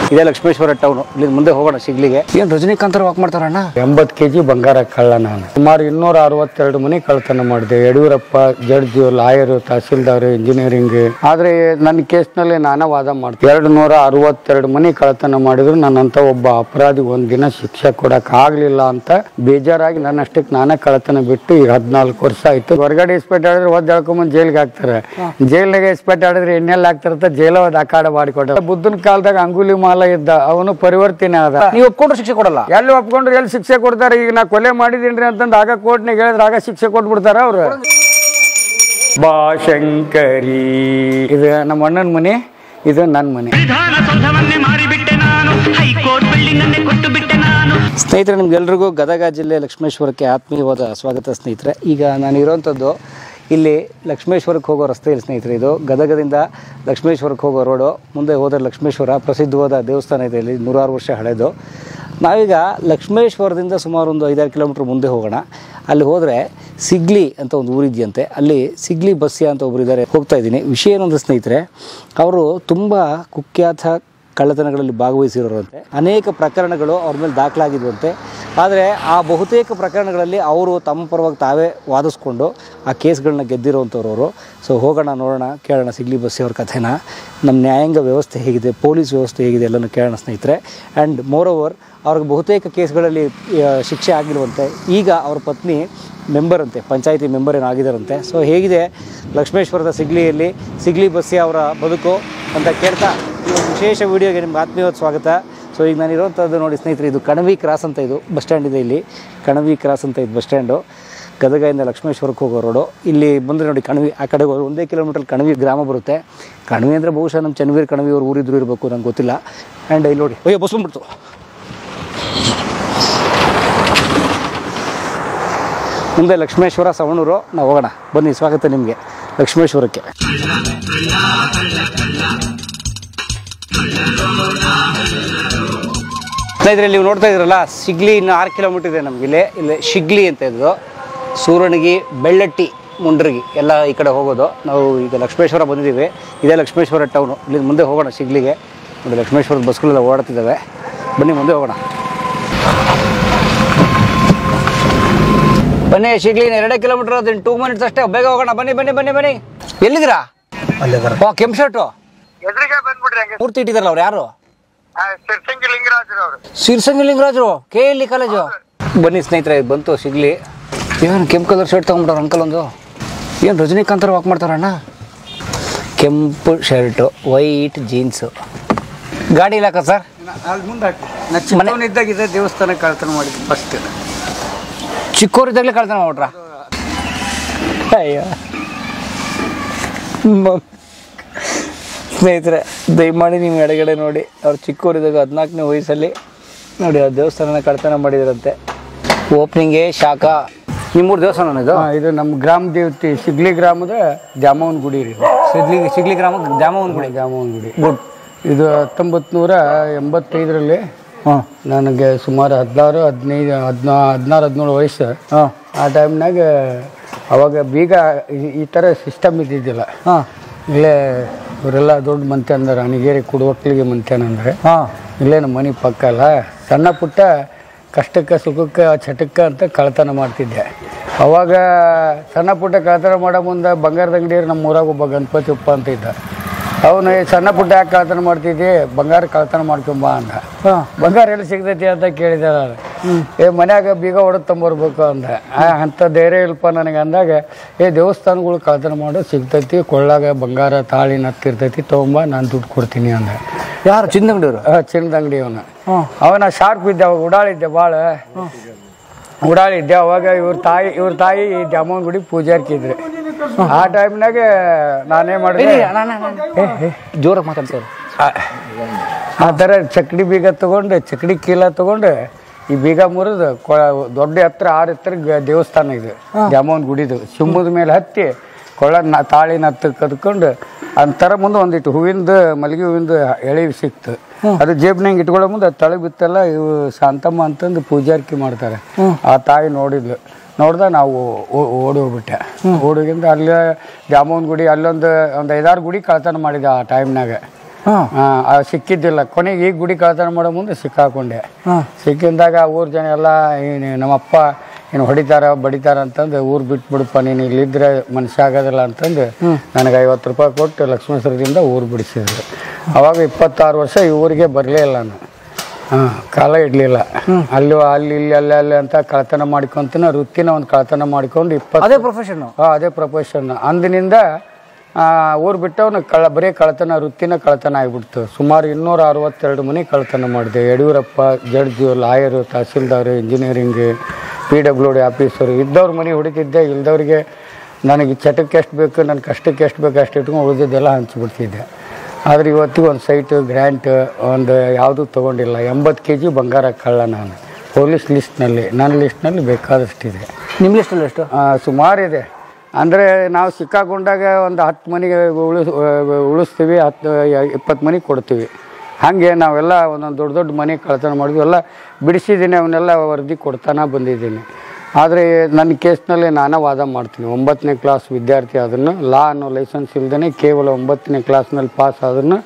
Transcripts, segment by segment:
ಇದೇ ಲಕ್ಷ್ಮೇಶ್ವರ ಟೌನ್. ಇಲ್ಲಿ ಮುಂದೆ ಹೋಗೋಣ ಸಿಗ್ಲಿಗೆ. ಏನ್ ರಜನಿಕಾಂತ್ ವಾಕ್ ಮಾಡ್ತಾರಣ್ಣ? 80 kg ಬಂಗಾರ ಕಳ್ಳ ನಾನು. ಸುಮಾರು 262 ಮನೆ ಕಳ್ಳತನ ಮಾಡಿದೆ. Yediyurappa judge, lawyer, tahsildar, engineering. ಆದ್ರೆ ನನ್ನ ಕೇಸ್ನಲ್ಲಿ ನಾನೇ ವಾದ ಮಾಡ್ತೀನಿ. 262 ಮನೆ ಕಳ್ಳತನ ಮಾಡಿದ್ರು ನನ್ನಂತ ಒಬ್ಬ ಅಪರಾಧಿ ಒಂದಿನ ಶಿಕ್ಷೆ ಕೊಡಕ್ ಆಗ್ಲಿಲ್ಲ ಅಂತ ಬೇಜಾರಾಗಿ ನನ್ನಷ್ಟಕ್ಕೆ ನಾನೇ ಕಳ್ಳತನ ಬಿಟ್ಟು ಈಗ 14 ವರ್ಷ ಆಯ್ತು. ಹೊರಗಡೆ ಇಸ್ಪೆಟ್ ಆಡಿದ್ರೆ ಒದ್ದು ಎಳ್ಕೊಂಬಂದು ಜೈಲ್ಗೆ ಹಾಕ್ತಾರೆ. ಜೈಲ್ನಾಗೆ ಇಸ್ಪೆಟ್ ಆಡಿದ್ರೆ ಎಣ್ಣೆಲ್ಲ ಹಾಕ್ತಾರಂತ ಜೈಲ ಅಖಾಡ ಮಾಡಿಕೊಟ್ಟ. ಬುದ್ಧನ ಕಾಲದಾಗ ಅಂಗುಲಿ ಮಾಲ ಇದ್ದ, ಅವನು ಪರಿವರ್ತನೆ ಆದ. ನೀವು ಒಪ್ಕೊಂಡ್ರೆ ಶಿಕ್ಷೆ ಕೊಡಲ್ಲ? ಎಲ್ಲಿ ಒಪ್ಕೊಂಡ್ರೆ ಎಲ್ಲಿ ಶಿಕ್ಷೆ ಕೊಡ್ತಾರೆ? ಈಗ ನಾ ಕೊಲೆ ಮಾಡಿದೀನ್ರಿ ಅಂತಂದು ಆಗ ಕೋರ್ಟ್ನಾಗ ಹೇಳಿದ್ರೆ ಆಗ ಶಿಕ್ಷೆ ಕೊಟ್ಬಿಡ್ತಾರ ಅವ್ರು. ಬಾ ಶಂಕರಿ, ಇದು ನಮ್ಮ ಅಣ್ಣನ ಮನೆ, ಇದು ನನ್ನ ಮನೆ. ಸ್ನೇಹಿತರೆ, ನಿಮ್ಗೆಲ್ರಿಗೂ ಗದಗ ಜಿಲ್ಲೆ ಲಕ್ಷ್ಮೇಶ್ವರಕ್ಕೆ ಆತ್ಮೀಯವಾದ ಸ್ವಾಗತ ಸ್ನೇಹಿತರೆ. ಈಗ ನಾನು ಇರೋವಂಥದ್ದು ಇಲ್ಲಿ ಲಕ್ಷ್ಮೇಶ್ವರಕ್ಕೆ ಹೋಗೋ ರಸ್ತೆ ಇಲ್ಲ ಸ್ನೇಹಿತರೆ. ಇದು ಗದಗದಿಂದ ಲಕ್ಷ್ಮೇಶ್ವರಕ್ಕೆ ಹೋಗೋ ರೋಡು. ಮುಂದೆ ಹೋದರೆ ಲಕ್ಷ್ಮೇಶ್ವರ ಪ್ರಸಿದ್ಧವಾದ ದೇವಸ್ಥಾನ ಇದೆ, ಇಲ್ಲಿ 106 ವರ್ಷ ಹಳೆಯದು. ನಾವೀಗ ಲಕ್ಷ್ಮೇಶ್ವರದಿಂದ ಸುಮಾರು ಒಂದು 5-6 ಕಿಲೋಮೀಟ್ರ್ ಮುಂದೆ ಹೋಗೋಣ. ಅಲ್ಲಿ ಹೋದರೆ ಸಿಗ್ಲಿ ಅಂತ ಒಂದು ಊರಿದೆಯಂತೆ. ಅಲ್ಲಿ ಸಿಗ್ಲಿ ಬಸ್ಸಿಯ ಅಂತ ಒಬ್ಬರು ಇದ್ದಾರೆ, ಹೋಗ್ತಾ ಇದ್ದೀನಿ. ವಿಷಯ ಏನಂದ್ರೆ ಸ್ನೇಹಿತರೆ, ಅವರು ತುಂಬ ಕುಖ್ಯಾತ ಕಳ್ಳತನಗಳಲ್ಲಿ ಭಾಗವಹಿಸಿರೋರಂತೆ. ಅನೇಕ ಪ್ರಕರಣಗಳು ಅವ್ರ ಮೇಲೆ ದಾಖಲಾಗಿದ್ವಂತೆ. ಆದರೆ ಆ ಬಹುತೇಕ ಪ್ರಕರಣಗಳಲ್ಲಿ ಅವರು ತಮ್ಮ ಪರವಾಗಿ ತಾವೇ ವಾದಿಸ್ಕೊಂಡು ಆ ಕೇಸ್ಗಳನ್ನ ಗೆದ್ದಿರೋವಂಥವ್ರವರು. ಸೊ ಹೋಗೋಣ, ನೋಡೋಣ, ಕೇಳೋಣ ಸಿಗ್ಲಿ ಬಸ್ಸಿ ಅವ್ರ ಕಥೆನ. ನಮ್ಮ ನ್ಯಾಯಾಂಗ ವ್ಯವಸ್ಥೆ ಹೇಗಿದೆ, ಪೊಲೀಸ್ ವ್ಯವಸ್ಥೆ ಹೇಗಿದೆ ಎಲ್ಲನೂ ಕೇಳೋಣ ಸ್ನೇಹಿತರೆ. ಆ್ಯಂಡ್ ಮೋರ್ ಓವರ್ ಅವ್ರಿಗೆ ಬಹುತೇಕ ಕೇಸ್ಗಳಲ್ಲಿ ಶಿಕ್ಷೆ ಆಗಿರುವಂತೆ. ಈಗ ಅವ್ರ ಪತ್ನಿ ಮೆಂಬರ್ ಅಂತೆ, ಪಂಚಾಯಿತಿ ಮೆಂಬರ್ ಏನೋ ಆಗಿದ್ದಾರಂತೆ. ಸೊ ಹೇಗಿದೆ ಲಕ್ಷ್ಮೇಶ್ವರದ ಸಿಗ್ಲಿಯಲ್ಲಿ ಸಿಗ್ಲಿ ಬಸ್ಸಿ ಅವರ ಬದುಕು ಅಂತ ಕೇಳ್ತಾ ಈ ಒಂದು ವಿಶೇಷ ವೀಡಿಯೋಗೆ ನಿಮ್ಗೆ ಆತ್ಮೀಯವಾದ ಸ್ವಾಗತ. ಸೊ ಈಗ ನಾನು ಇರೋವಂಥದ್ದು ನೋಡಿ ಸ್ನೇಹಿತರೆ, ಇದು ಕಣವಿ ಕ್ರಾಸ್ ಅಂತ, ಇದು ಬಸ್ ಸ್ಟ್ಯಾಂಡ್ ಇದೆ. ಇಲ್ಲಿ ಕಣವಿ ಕ್ರಾಸ್ ಅಂತ ಇದು ಬಸ್ ಸ್ಟ್ಯಾಂಡು, ಗದಗದಿಂದ ಲಕ್ಷ್ಮೇಶ್ವರಕ್ಕೆ ಹೋಗೋ ರೋಡು. ಇಲ್ಲಿ ಬಂದರೆ ನೋಡಿ ಕಣವಿ, ಆ ಕಡೆ 1 ಕಿಲೋಮೀಟರ್ ಕಣವಿ ಗ್ರಾಮ ಬರುತ್ತೆ. ಕಣವಿ ಅಂದರೆ ಬಹುಶಃ ನಮ್ಮ ಚನ್ನವೀರ್ ಕಣವಿ ಅವ್ರು ಊರಿದ್ರು ಇರಬೇಕು, ನಂಗೆ ಗೊತ್ತಿಲ್ಲ. ಆ್ಯಂಡ್ ಇಲ್ಲಿ ನೋಡಿ, ಅಯ್ಯೋ ಬಸ್ ಬಂದ್ಬಿಡ್ತು. ಮುಂದೆ ಲಕ್ಷ್ಮೇಶ್ವರ, ಸವಣೂರು, ನಾವು ಹೋಗೋಣ ಬನ್ನಿ. ಸ್ವಾಗತ ನಿಮಗೆ ಲಕ್ಷ್ಮೇಶ್ವರಕ್ಕೆ. ಸ್ನೇಹಿತರೆ, ನೀವು ನೋಡ್ತಾ ಇದ್ರಲ್ಲ, ಸಿಗ್ಲಿ ಇನ್ನು 6 ಕಿಲೋಮೀಟರ್ ಇದೆ ನಮಗೆ. ಇಲ್ಲಿ ಶಿಗ್ಲಿ ಅಂತ ಇದ್ದು, ಸೂರಣಗಿ, ಬೆಳ್ಳಟ್ಟಿ, ಮುಂಡ್ರಗಿ ಎಲ್ಲ ಈ ಕಡೆ ಹೋಗೋದು. ನಾವು ಈಗ ಲಕ್ಷ್ಮೇಶ್ವರ ಬಂದಿದ್ದೀವಿ. ಇದೇ ಲಕ್ಷ್ಮೇಶ್ವರ ಟೌನು. ಇಲ್ಲಿ ಮುಂದೆ ಹೋಗೋಣ ಸಿಗ್ಲಿಗೆ. ನೋಡಿ ಲಕ್ಷ್ಮೇಶ್ವರದ ಬಸ್ಗಳೆಲ್ಲ ಓಡಾಡ್ತಿದ್ದಾವೆ. ಬನ್ನಿ ಮುಂದೆ ಹೋಗೋಣ. ಬನ್ನಿ, ಶಿಗ್ಲಿ 2 ಕಿಲೋಮೀಟರ್ ಅದು, 2 ಮಿನಿಟ್ಸ್ ಅಷ್ಟೇ, ಬೇಗ ಹೋಗೋಣ. ಬನ್ನಿ ಬನ್ನಿ ಬನ್ನಿ ಬನ್ನಿ. ಎಲ್ಲಿದ್ದೀರಾ? ಕೆಂಪು ಶರ್ಟು ಮೂರ್ತಿ ಇಟ್ಟಿದಾರಲ್ಲ ಅವ್ರು ಯಾರು? ಸಿರ್ಸಂಗಿ ಲಿಂಗರಾಜರು, KLE ಕಾಲೇಜು. ಬನ್ನಿ ಸ್ನೇಹಿತರೆ, ಬಂತು ಸಿಗ್ಲಿ. ಏನು ಕೆಂಪು ಕಲರ್ ಶರ್ಟ್ ತಗೊಂಡ್ಬಿಟ್ಟಾರ ಅಂಕಲ್ ಒಂದು. ಏನು ರಜನಿಕಾಂತ್ ವಾಕ್ ಮಾಡ್ತಾರಣ್ಣ? ಕೆಂಪು ಶರ್ಟು, ವೈಟ್ ಜೀನ್ಸು. ಗಾಡಿ ಇಲ್ಲಾಕ ಸರ್? ಅಲ್ಲಿ ಮುಂದೆ ಮನೆ ಇದ್ದಾಗಿದೆ ದೇವಸ್ಥಾನ ಕಳ್ತನ ಮಾಡಿದ್ದು ಫಸ್ಟ್. ಚಿಕ್ಕವರಿದ್ದಾಗಲೇ ಕಳ್ತನ ಮಾಡ್ಬಿಟ್ರ? ಅಯ್ಯೋ ಸ್ನೇಹಿತರೆ, ದಯಮಾಡಿ ನೀವು ಎಡಗಡೆ ನೋಡಿ. ಅವ್ರು ಚಿಕ್ಕವರಿದ್ದಾಗ 14ನೇ ವಯಸ್ಸಲ್ಲಿ ನೋಡಿ ಆ ದೇವಸ್ಥಾನನ ಕಳ್ತನ ಮಾಡಿದ್ರಂತೆ. ಓಪನಿಂಗೇ ಶಾಖ. ನಿಮ್ಮೂರು ದೇವಸ್ಥಾನ ಇದು? ಇದು ನಮ್ಮ ಗ್ರಾಮ ದೇವತೆ ಸಿಗ್ಲಿ ಗ್ರಾಮದ ದ್ಯಾಮವ್ವನ ಗುಡಿ ರೀ. ಸಿಗ್ಲಿ ಗ್ರಾಮದ ದ್ಯಾಮವ್ವನ ಗುಡಿ. ದ್ಯಾಮವ್ವನ ಗುಡಿ ಗುಡ್. ಇದು 1985ರಲ್ಲಿ ನನಗೆ ಸುಮಾರು 16-17 ವಯಸ್ಸು. ಆ ಟೈಮ್ನಾಗ ಅವಾಗ ಬೀಗ ಈ ಥರ ಸಿಸ್ಟಮ್ ಇದ್ದಿದ್ದಿಲ್ಲ. ಇಲ್ಲೇ ಇವರೆಲ್ಲ ದೊಡ್ಡ ಮಂತ್ಯಾನ, ರಾಣಿಗೇರಿ ಕುಡುವಕ್ಲಿಗೆ ಮಂತ್ಯಾನ ಅಂದರೆ ಇಲ್ಲೇ ನಮ್ಮ ಮನೆ ಪಕ್ಕ ಅಲ್ಲ. ಸಣ್ಣ ಪುಟ್ಟ ಕಷ್ಟಕ್ಕೆ ಸುಖಕ್ಕೆ ಚಟಕ್ಕೆ ಅಂತ ಕಳ್ತನ ಮಾಡ್ತಿದ್ದೆ. ಅವಾಗ ಸಣ್ಣ ಪುಟ್ಟ ಕಳ್ತನ ಮಾಡೋ ಮುಂದೆ ಬಂಗಾರದ ಅಂಗಡಿಯರು ನಮ್ಮ ಊರಾಗ ಒಬ್ಬ ಗಣಪತಿ ಉಪ್ಪ ಅಂತ ಇದ್ದ. ಅವನು ಸಣ್ಣ ಪುಟ್ಟ ಯಾಕೆ ಕಳ್ತನ ಮಾಡ್ತಿದ್ದಿ, ಬಂಗಾರ ಕಳ್ತನ ಮಾಡ್ಕೊಂಬ ಅಂದ. ಬಂಗಾರ ಎಲ್ಲಿ ಸಿಗ್ತೈತಿ ಅಂತ ಕೇಳಿದೆ ನಾನು. ಮನ್ಯಾಗ ಬೀಗ ಹೊಡೆದು ತೊಂಬರ್ಬೇಕು ಅಂದ. ಅಂಥ ಧೈರ್ಯ ಇಲ್ಪ ನನಗೆ ಅಂದಾಗ, ದೇವಸ್ಥಾನಗಳು ಕಳ್ತನ ಮಾಡೋದು ಸಿಗ್ತೈತಿ, ಕೊಳ್ಳಾಗ ಬಂಗಾರ ತಾಳಿ ನತ್ತಿರ್ತೈತಿ, ತೊಗೊಂಬ, ನಾನು ದುಡ್ಡು ಕೊಡ್ತೀನಿ ಅಂದ. ಯಾರು? ಚಿನ್ನದ ಅಂಗಡಿಯವರು? ಚಿನ್ನದ ಅಂಗಡಿ ಅವನು. ಅವನ ಶಾರ್ಪ್ ಇದ್ದೆ, ಅವಾಗ ಉಡಾಳಿದ್ದೆ, ಭಾಳ ಉಡಾಳಿದ್ದೆ. ಅವಾಗ ಇವ್ರ ತಾಯಿ ದ್ಯಾಮವ್ವನ ಗುಡಿ ಪೂಜಾರ್ಕಿದ್ರು. ಆ ಟೈಮ್ನಾಗ ನಾನೇ ಮಾಡಿದೆ, ಜೋರಾಗಿ ಮಾತಾಡ್ತಾರೆ. ಆ ಥರ ಚಕ್ಡಿ ಬೀಗ ತೊಗೊಂಡು, ಚಕ್ಡಿ ಕೀಲ ತೊಗೊಂಡು ಈ ಬೀಗ ಮುರಿದು ದೊಡ್ಡ ಎತ್ತರ 6 ಎತ್ತರ ದೇವಸ್ಥಾನ ಇದು ದ್ಯಾಮವ್ವನ ಗುಡಿದು. ಸಿಂಹದ ಮೇಲೆ ಹತ್ತಿ ಕೊಳ್ಳ ತಾಳಿ ನತ್ತು ಕದ್ಕೊಂಡು ಅಂತರ ಮುಂದೆ ಒಂದಿಟ್ಟು ಹೂವಿಂದ, ಮಲ್ಲಿಗೆ ಹೂವಿಂದ ಎಳೆ ಸಿಕ್ತು. ಅದು ಜೇಬ್ನಾಗ ಇಟ್ಕೊಳ್ಳೋ ಮುಂದೆ ತಳಗ್ ಬಿತ್ತಲ್ಲ, ಇವು ಶಾಂತಮ್ಮ ಅಂತಂದು ಪೂಜಾರಿಕೆ ಮಾಡ್ತಾರೆ. ಆ ತಾಯಿ ನೋಡಿದ್ಲು. ನೋಡ್ದ ನಾವು ಓಡಿ ಹೋಗ್ಬಿಟ್ಟೆ. ಓಡೋಗಿಂದ ಅಲ್ಲಿ ದ್ಯಾಮವ್ವನ ಗುಡಿ, ಅಲ್ಲೊಂದು 5-6 ಗುಡಿ ಕಳ್ತನ ಮಾಡಿದೆ ಆ ಟೈಮ್ನಾಗ. ಸಿಕ್ಕಿದ್ದಿಲ್ಲ. ಕೊನೆಗೆ ಈಗ ಗುಡಿ ಕಳ್ತನ ಮಾಡೋ ಮುಂದೆ ಸಿಕ್ಕಾಕೊಂಡೆ. ಸಿಕ್ಕಿದಾಗ ಊರ್ ಜನ ಎಲ್ಲ ನಮ್ಮಪ್ಪ ಏನು ಹೊಡಿತಾರ ಬಡಿತಾರ ಅಂತಂದು ಊರು ಬಿಟ್ಬಿಡಪ್ಪ, ನೀನು ಇಲ್ಲಿದ್ರೆ ಮನುಷ್ಯ ಆಗೋದಿಲ್ಲ ಅಂತಂದು ನನಗೆ 50 ರೂಪಾಯಿ ಕೊಟ್ಟು ಲಕ್ಷ್ಮೇಶ್ವರದಿಂದ ಊರು ಬಿಡಿಸಿದ್ರು. ಅವಾಗ 26 ವರ್ಷ ಈ ಊರಿಗೆ ಬರಲೇ ಇಲ್ಲ ನಾನು. ಕಾಲ ಇಡಲಿಲ್ಲ. ಅಲ್ಲಿ ಇಲ್ಲಿ ಅಲ್ಲಿ ಅಂತ ಕಳ್ತನ ಮಾಡ್ಕೊಂತ ವೃತ್ತಿನ ಒಂದು ಕಳ್ತನ ಮಾಡ್ಕೊಂಡು ಅದೇ ಪ್ರೊಫೆಷನ್. ಅದೇ ಪ್ರೊಫೆಷನ್. ಅಂದಿನಿಂದ ಊರು ಬಿಟ್ಟವನು ಬರೀ ಕಳ್ತನ ವೃತ್ತಿನ ಕಳ್ತನ ಆಗಿಬಿಡ್ತು. ಸುಮಾರು 262 ಮನೆ ಕಳ್ತನ ಮಾಡಿದೆ. Yediyurappa judge, lawyer, tahsildar, engineering, PWD officer ಇದ್ದವ್ರ ಮನೆ ಹೊಡಿತಿದ್ದೆ. ಇಲ್ದವ್ರಿಗೆ ನನಗೆ ಚಟಕ್ಕೆ ಎಷ್ಟು ಬೇಕು, ನನ್ನ ಕಷ್ಟಕ್ಕೆ ಎಷ್ಟು ಬೇಕು ಅಷ್ಟು ಇಟ್ಕೊಂಡು ಉಳಿದಿದ್ದೆಲ್ಲ ಹಂಚಿಬಿಡ್ತಿದ್ದೆ. ಆದರೆ ಇವತ್ತಿಗೆ ಒಂದು ಸೈಟು ಗ್ರ್ಯಾಂಟ್ ಒಂದು ಯಾವುದೂ ತೊಗೊಂಡಿಲ್ಲ. 80 kg ಬಂಗಾರ ಕಳ್ಳ ನಾನು ಪೊಲೀಸ್ ಲಿಸ್ಟ್ನಲ್ಲಿ. ನನ್ನ ಲಿಸ್ಟ್ನಲ್ಲಿ ಬೇಕಾದಷ್ಟಿದೆ. ನಿಮ್ಮ ಲಿಸ್ಟಲ್ಲಿ ಎಷ್ಟು? ಸುಮಾರಿದೆ. ಅಂದರೆ ನಾವು ಸಿಕ್ಕಾಕೊಂಡಾಗ ಒಂದು 10 ಮನೆಗೆ ಉಳಿಸ್ತೀವಿ, 20 ಮನೆಗೆ ಕೊಡ್ತೀವಿ. ಹಾಗೆ ನಾವೆಲ್ಲ ಒಂದೊಂದು ದೊಡ್ಡ ದೊಡ್ಡ ಮನೆ ಕಳ್ತನ ಮಾಡಿದ್ವಿ. ಎಲ್ಲ ಬಿಡಿಸಿದ್ದೀನಿ, ಅವನ್ನೆಲ್ಲ ವರದಿ ಕೊಡ್ತಾನೆ ಬಂದಿದ್ದೀನಿ. ಆದರೆ ನನ್ನ ಕೇಸ್ನಲ್ಲಿ ನಾನೇ ವಾದ ಮಾಡ್ತೀನಿ. 9ನೇ ಕ್ಲಾಸ್ ವಿದ್ಯಾರ್ಥಿ ಅದನ್ನು ಲಾ ಅನ್ನೋ ಲೈಸೆನ್ಸ್ ಇಲ್ಲದೇ ಕೇವಲ 9ನೇ ಕ್ಲಾಸ್ನಲ್ಲಿ ಪಾಸ್ ಆದ್ರೂ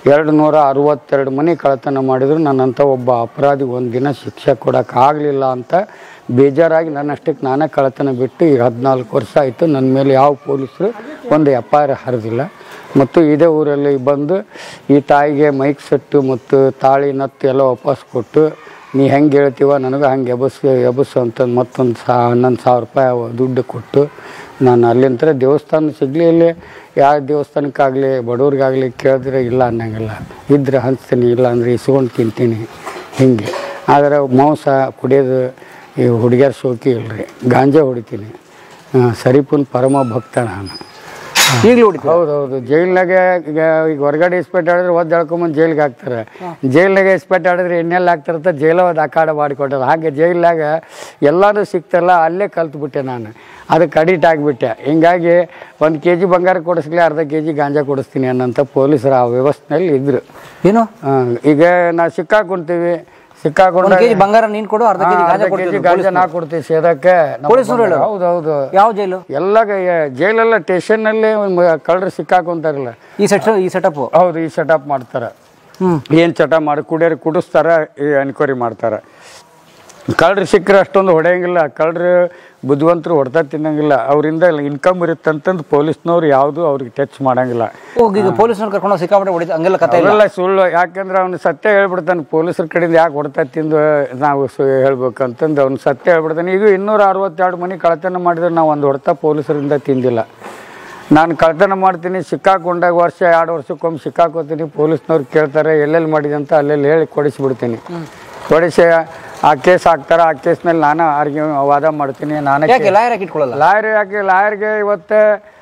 262 ಮನೆ ಕಳ್ತನ ಮಾಡಿದ್ರು ನನ್ನಂಥ ಒಬ್ಬ ಅಪರಾಧಿ ಒಂದು ದಿನ ಶಿಕ್ಷೆ ಕೊಡೋಕ್ಕಾಗಲಿಲ್ಲ ಅಂತ ಬೇಜಾರಾಗಿ ನನ್ನಷ್ಟಕ್ಕೆ ನಾನೇ ಕಳ್ತನ ಬಿಟ್ಟು ಈಗ 14 ವರ್ಷ ಆಯಿತು. ನನ್ನ ಮೇಲೆ ಯಾವ ಪೊಲೀಸರು ಒಂದು FIR ಹರಿದಿಲ್ಲ. ಮತ್ತು ಇದೇ ಊರಲ್ಲಿ ಬಂದು ಈ ತಾಯಿಗೆ ಮೈಕ್ ಸೆಟ್ಟು ಮತ್ತು ತಾಳಿ ನತ್ತು ಎಲ್ಲ ವಾಪಸ್ ಕೊಟ್ಟು, ನೀ ಹೆಂಗೆ ಹೇಳ್ತೀವ ನನಗೆ ಹಂಗೆ ಎಬಸ್ಸು ಅಂತಂದು ಮತ್ತೊಂದು 11,000 ರೂಪಾಯಿ ದುಡ್ಡು ಕೊಟ್ಟು ನಾನು ಅಲ್ಲಿಂದ ದೇವಸ್ಥಾನ ಸಿಗಲಿ, ಇಲ್ಲಿ ಯಾವ ದೇವಸ್ಥಾನಕ್ಕಾಗಲಿ ಬಡವ್ರಿಗಾಗಲಿ ಕೇಳಿದ್ರೆ ಇಲ್ಲ ಅನ್ನಂಗಿಲ್ಲ. ಇದ್ರೆ ಹಂಚ್ತೀನಿ, ಇಲ್ಲ ಅಂದರೆ ಇಸ್ಕೊಂಡು ತಿಂತೀನಿ ಹೀಗೆ. ಆದರೆ ಮಾಂಸ ಕುಡಿಯೋದು ಈ ಹುಡುಗಿಯರ ಶೋಕಿ ಇಲ್ಲರಿ. ಗಾಂಜಾ ಹೊಡಿತೀನಿ. ಸರಿಪುನ್ ಪರಮ ಭಕ್ತ ನಾನು. ಈಗಲೂ ಹೊಡಿತೀನಿ. ಹೌದೌದು. ಜೈಲ್ನಾಗೆ ಈಗ ಹೊರಗಡೆ ಇಸ್ಪೆಟ್ ಆಡಿದ್ರೆ ಒದ್ದು ಎಳ್ಕೊಂಬಂದು ಜೈಲಿಗೆ ಹಾಕ್ತಾರೆ. ಜೈಲ್ನಾಗೆ ಇಸ್ಪೆಟ್ ಆಡಿದ್ರೆ ಎಣ್ಣೆಲ್ಲಿ ಹಾಕ್ತಾರಂತ ಜೈಲವದು ಅಖಾಡ ಮಾಡಿಕೊಟ್ಟರು. ಹಾಗೆ ಜೈಲ್ನಾಗ ಎಲ್ಲನೂ ಸಿಕ್ತಲ್ಲ, ಅಲ್ಲೇ ಕಲ್ತ್ಬಿಟ್ಟೆ ನಾನು. ಅದಕ್ಕೆ ಅಡಿಟ್ ಆಗಿಬಿಟ್ಟೆ. ಹಿಂಗಾಗಿ 1 kg ಬಂಗಾರ ಕೊಡಿಸ್ಲಿ, ಅರ್ಧ kg ಗಾಂಜಾ ಕೊಡಿಸ್ತೀನಿ ಅನ್ನೋಂಥ ಪೊಲೀಸರು ಆ ವ್ಯವಸ್ಥೆಯಲ್ಲಿ ಇದ್ರು. ಏನು ಈಗ ನಾವು ಸಿಕ್ಕಾಕೊಂತೀವಿ, ಸಿಕ್ಕಾಕೊಂಡ ಬಂಗಾರ ನೀನು ಕೊಡು, ಅರ್ಧ kg ಗಾಂಜಾ ನಾ ಕೊಡ್ತೀವಿ ಸೇದಕ್ಕೆ. ಹೌದೌದು. ಯಾವ ಜೈಲು? ಎಲ್ಲ ಜೈಲೆಲ್ಲ ಸ್ಟೇಷನ್ನಲ್ಲಿ ಕಳ್ಳರು ಸಿಕ್ಕಾಕೊಂತಾರಲ್ಲ, ಈ ಸೆಟಪ್. ಹೌದು, ಈ ಸೆಟಪ್ ಮಾಡ್ತಾರೆ. ಏನು ಚಟ ಮಾಡಿ ಕುಡಿಯೋರು ಕುಡಿಸ್ತಾರ, ಎನ್ಕ್ವೈರಿ ಮಾಡ್ತಾರೆ. ಕಳ್ಳರು ಸಿಕ್ಕರೆ ಅಷ್ಟೊಂದು ಹೊಡೆಯಂಗಿಲ್ಲ. ಕಳ್ಳರು ಬುದ್ಧಿವಂತರು ಹೊಡೆತ ತಿನ್ನಂಗಿಲ್ಲ. ಅವರಿಂದ ಇನ್ಕಮ್ ಇರುತ್ತಂತಂದು ಪೊಲೀಸ್ನವ್ರು ಯಾವುದು ಅವ್ರಿಗೆ ಟಚ್ ಮಾಡಂಗಿಲ್ಲ. ಈಗ ಪೊಲೀಸ್ನವ್ರು ಕರ್ಕೊಂಡು ಸಿಕ್ಕಾಪಟ್ಟೆ ಹೊಡಿತ ಹಂಗೆಲ್ಲ ಕತೆ ಇಲ್ಲ. ಸುಳ್ಳು. ಯಾಕಂದ್ರೆ ಅವ್ನು ಸತ್ಯ ಹೇಳ್ಬಿಡ್ತಾನೆ. ಪೊಲೀಸರ ಕಡೆಯಿಂದ ಯಾಕೆ ಹೊಡೆತ ತಿಂದು ನಾವು ಹೇಳ್ಬೇಕಂತಂದು ಅವ್ನು ಸತ್ಯ ಹೇಳ್ಬಿಡ್ತಾನೆ. ಈಗ 262 ಮನೆ ಕಳ್ತನ ಮಾಡಿದ್ರೆ ನಾವು ಒಂದು ಹೊಡೆತ ಪೊಲೀಸರಿಂದ ತಿಂದಿಲ್ಲ. ನಾನು ಕಳ್ತನ ಮಾಡ್ತೀನಿ, ಸಿಕ್ಕಾಕೊಂಡಾಗ 1-2 ವರ್ಷಕ್ಕೊಮ್ಮೆ ಸಿಕ್ಕಾಕೋತೀನಿ. ಪೊಲೀಸ್ನವ್ರು ಕೇಳ್ತಾರೆ ಎಲ್ಲೆಲ್ಲಿ ಮಾಡಿದೆ ಅಂತ, ಅಲ್ಲೆಲ್ಲಿ ಹೇಳಿ ಕೊಡಿಸ್ಬಿಡ್ತೀನಿ. ಕೊಡಿಸಿ ಆ ಕೇಸ್ ಹಾಕ್ತಾರೆ. ಆ ಕೇಸ್ನಲ್ಲಿ ನಾನು ವಾದ ಮಾಡ್ತೀನಿ. ನಾನೇ ಲಾಯರ್ ಇಟ್ಕೊಳ್ಳಲ್ಲ. ಲಾಯರ್ಗೆ ಇವತ್ತು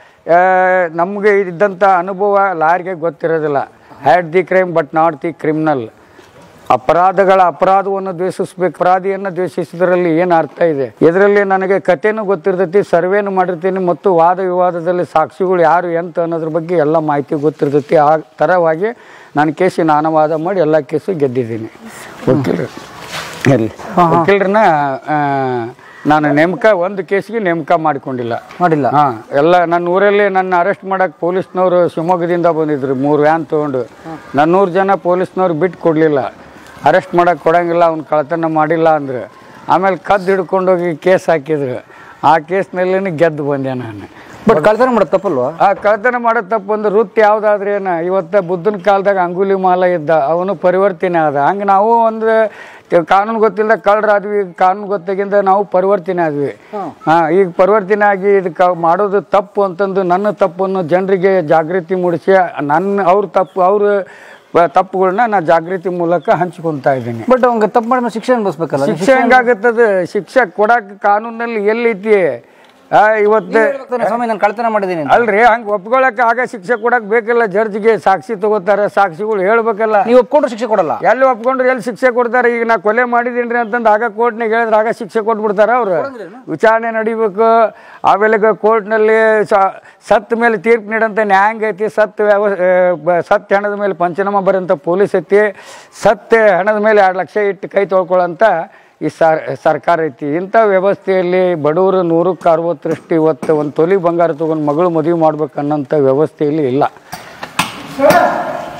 ನಮಗೆ ಇದ್ದಂಥ ಅನುಭವ ಲಾಯರ್ಗೆ ಗೊತ್ತಿರೋದಿಲ್ಲ. Hate the crime but not the criminal. ಅಪರಾಧವನ್ನು ದ್ವೇಷಿಸ್ಬೇಕು. ಅಪರಾಧಿಯನ್ನು ದ್ವೇಷಿಸೋದ್ರಲ್ಲಿ ಏನು ಅರ್ಥ ಇದೆ? ಇದರಲ್ಲಿ ನನಗೆ ಕಥೆನೂ ಗೊತ್ತಿರ್ತೈತಿ, ಸರ್ವೇನು ಮಾಡಿರ್ತೀನಿ, ಮತ್ತು ವಾದ ವಿವಾದದಲ್ಲಿ ಸಾಕ್ಷಿಗಳು ಯಾರು ಎಂತ ಅನ್ನೋದ್ರ ಬಗ್ಗೆ ಎಲ್ಲ ಮಾಹಿತಿ ಗೊತ್ತಿರ್ತೈತಿ. ಆ ಥರವಾಗಿ ನಾನು ಕೇಸಿ ನಾನು ವಾದ ಮಾಡಿ ಎಲ್ಲ ಕೇಸು ಗೆದ್ದಿದ್ದೀನಿ. ವಕೀಲರನ್ನ ನಾನು ಒಂದು ಕೇಸಿಗೆ ನೇಮಕ ಮಾಡಿಲ್ಲ. ಎಲ್ಲ ನನ್ನ ಊರಲ್ಲಿ ನನ್ನ ಅರೆಸ್ಟ್ ಮಾಡಕ್ಕೆ ಪೊಲೀಸ್ನವರು ಶಿವಮೊಗ್ಗದಿಂದ ಬಂದಿದ್ರು. 3 ವ್ಯಾನ್ ತೊಗೊಂಡು. 100 ಜನ ಪೊಲೀಸ್ನವ್ರು ಬಿಟ್ಟು ಕೊಡಲಿಲ್ಲ. ಅರೆಸ್ಟ್ ಮಾಡಕ್ಕೆ ಕೊಡಂಗಿಲ್ಲ, ಅವ್ನು ಕಳ್ತನ ಮಾಡಿಲ್ಲ ಅಂದ್ರೆ. ಆಮೇಲೆ ಕದ್ದು ಹಿಡ್ಕೊಂಡೋಗಿ ಕೇಸ್ ಹಾಕಿದ್ರು. ಆ ಕೇಸ್ನಲ್ಲಿ ಗೆದ್ದು ಬಂದೆ ನಾನು. ಬಟ್ ಕಳ್ತನ ಮಾಡೋದು ತಪ್ಪಲ್ವಾ? ಕಳ್ತನ ಮಾಡೋದು ತಪ್ಪು. ಒಂದು ವೃತ್ತಿ ಯಾವುದಾದ್ರೆ ಏನು? ಇವತ್ತು ಬುದ್ಧನ ಕಾಲದಾಗ ಅಂಗುಲಿ ಮಾಲ ಇದ್ದ, ಅವನು ಪರಿವರ್ತನೆ ಆದ. ಹಂಗೆ ನಾವು ಒಂದು ಕಾನೂನು ಗೊತ್ತಿಲ್ಲದ ಕಳ್ಳರಾದ್ವಿ, ಕಾನೂನು ಗೊತ್ತಾಗಿಂದ ನಾವು ಪರಿವರ್ತನೆ ಆದ್ವಿ. ಈಗ ಪರಿವರ್ತನೆ ಆಗಿ ಇದಕ್ಕೆ ಮಾಡೋದು ತಪ್ಪು ಅಂತಂದು ನನ್ನ ತಪ್ಪನ್ನು ಜನರಿಗೆ ಜಾಗೃತಿ ಮೂಡಿಸಿ ಅವ್ರ ತಪ್ಪುಗಳನ್ನ ನಾ ಜಾಗೃತಿ ಮೂಲಕ ಹಂಚ್ಕೊತಾ ಇದ್ದೀನಿ. ಬಟ್ ಅವ್ಗೆ ತಪ್ಪು ಮಾಡಿದ್ರೆ ಶಿಕ್ಷೆ ಅನ್ಭವಿಸ್ಬೇಕಲ್ಲ? ಶಿಕ್ಷೆ ಹೆಂಗಾಗುತ್ತದೆ? ಶಿಕ್ಷೆ ಕೊಡಕ್ಕೆ ಕಾನೂನಲ್ಲಿ ಎಲ್ಲೈತಿ? ಇವತ್ತು ಸ್ವಾಮಿ ನಾನು ಕಳ್ತನ ಮಾಡಿದ್ದೀನಿ ಅಲ್ರಿ, ಹಂಗೆ ಒಪ್ಕೊಳಕ್ಕೆ ಆಗ ಶಿಕ್ಷೆ ಕೊಡಕ್ಕೆ ಬೇಕಲ್ಲ. ಜಡ್ಜ್ಗೆ ಸಾಕ್ಷಿ ತಗೋತಾರೆ, ಸಾಕ್ಷಿಗಳು ಹೇಳ್ಬೇಕಲ್ಲ. ನೀವು ಒಪ್ಕೊಂಡ್ರೆ ಶಿಕ್ಷೆ ಕೊಡಲ್ಲ. ಎಲ್ಲಿ ಒಪ್ಕೊಂಡ್ರೆ ಎಲ್ಲಿ ಶಿಕ್ಷೆ ಕೊಡ್ತಾರೆ? ಈಗ ನಾ ಕೊಲೆ ಮಾಡಿದೀನಿ ಅಂತಂದು ಆಗ ಕೋರ್ಟ್ನಾಗ ಹೇಳಿದ್ರೆ ಆಗ ಶಿಕ್ಷೆ ಕೊಟ್ಬಿಡ್ತಾರ ಅವ್ರು. ವಿಚಾರಣೆ ನಡಿಬೇಕು. ಆಮೇಲೆ ಕೋರ್ಟ್ನಲ್ಲಿ ಸತ್ತ ಮೇಲೆ ತೀರ್ಪು ನೀಡಂತ ನ್ಯಾಯಾಂಗ ಐತಿ. ಸತ್ತ ಹಣದ ಮೇಲೆ ಪಂಚನಾಮ ಬರೋಂಥ ಪೊಲೀಸ್ ಐತಿ. ಸತ್ತ ಹಣದ ಮೇಲೆ 2 ಲಕ್ಷ ಇಟ್ಟು ಕೈ ತೊಳ್ಕೊಳ್ಳೋಂಥ ಈ ಸರ್ಕಾರ ಐತಿ. ಇಂಥ ವ್ಯವಸ್ಥೆಯಲ್ಲಿ ಬಡವರು 100ಕ್ಕೆ 60ರಷ್ಟು ಇವತ್ತು ಒಂದು ತೊಲಿ ಬಂಗಾರ ತೊಗೊಂಡು ಮಗಳು ಮದುವೆ ಮಾಡ್ಬೇಕು ಅನ್ನೋಂಥ ವ್ಯವಸ್ಥೆಯಲ್ಲಿ ಇಲ್ಲ.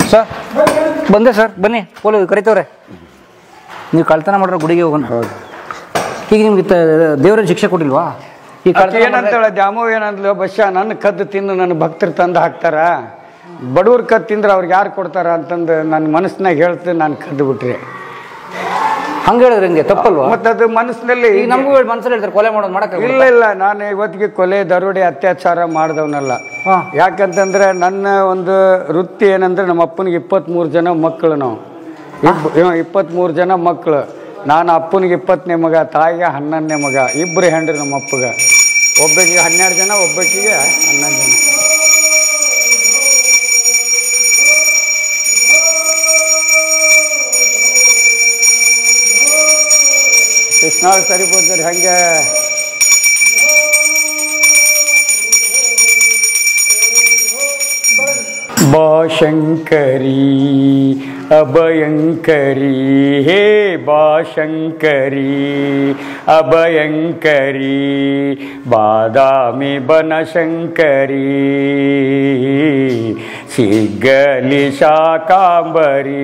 ಸರ್ ಬಂದೆ ಸರ್, ಬನ್ನಿ. ಪೊಲೀಸ್ ಕರಿತವ್ರೆ. ನೀವು ಕಳ್ತನ ಮಾಡ್ರೆ ಗುಡಿಗೆ ಹೋಗೋಣ. ಹೌದು. ಈಗ ನಿಮ್ಗೆ ದೇವರ ಶಿಕ್ಷೆ ಕೊಟ್ಟಿಲ್ವಾ? ಈ ಏನಂತಾಳೆ ದ್ಯಾಮೋ ಏನಂದ್ಲು, ಬಸ್ಸ ನನ್ನ ಕದ್ದು ತಿಂದು ನನ್ನ ಭಕ್ತರು ತಂದು ಹಾಕ್ತಾರ, ಬಡವ್ರ ಕದ್ದು ತಿಂದ್ರೆ ಅವ್ರಿಗೆ ಯಾರು ಕೊಡ್ತಾರ ಅಂತಂದು ನನ್ನ ಮನಸ್ಸಿನಾಗ ಹೇಳ್ತು, ನಾನು ಕದ್ದು ಬಿಟ್ರಿ. ಹಂಗೆ ಹೇಳಿದ್ರೆ ಹಿಂಗೆ ತಪ್ಪಲ್ವಾ? ಮತ್ತೆ ಅದು ಮನಸ್ಸಿನಲ್ಲಿ ಈಗ ನಮಗೂ ಮನಸ್ಸಲ್ಲಿ ಹೇಳ್ತಾರೆ ಕೊಲೆ ಮಾಡೋದು ಮಾಡಕ್ಕೆ. ಇಲ್ಲ, ನಾನು ಇವತ್ತಿಗೆ ಕೊಲೆ, ದರೋಡೆ, ಅತ್ಯಾಚಾರ ಮಾಡಿದವನಲ್ಲ. ಯಾಕಂತಂದ್ರೆ ನನ್ನ ಒಂದು ವೃತ್ತಿ ಏನಂದ್ರೆ ನಮ್ಮ ಅಪ್ಪನಿಗೆ 23 ಜನ ಮಕ್ಕಳು. ನಾವು 23 ಜನ ಮಕ್ಕಳು. ನಾನು ಅಪ್ಪನಿಗೆ 20ನೇ ಮಗ, ತಾಯಿಗೆ 11ನೇ ಮಗ. ಇಬ್ಬರು ಹೆಂಡ್ರಿ ನಮ್ಮ ಅಪ್ಪಗೆ. ಒಬ್ಬಕಿಗೆ 12 ಜನ, ಒಬ್ಬಕಿಗೆ 11 ಜನ. ಕೃಷ್ಣಾಳು ಸರಿಬೋದ್ರಿ ಹಂಗೆ. ಬಾಶಂಕರಿ ಅಭಯಂಕರಿ, ಹೇ ಬಾಶಂಕರಿ ಅಭಯಂಕರಿ, ಬಾದಾಮಿ ಬನಶಂಕರಿ, ಸಿಗ್ಗಲಿ ಶಾಕಾಂಬರಿ.